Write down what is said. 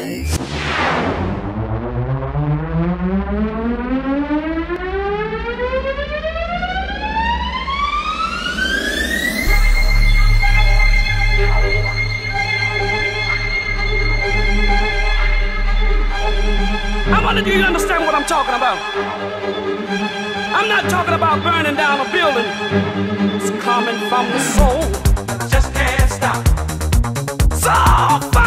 I wonder, do you understand what I'm talking about? I'm not talking about burning down a building. It's coming from the soul. Just can't stop. So far.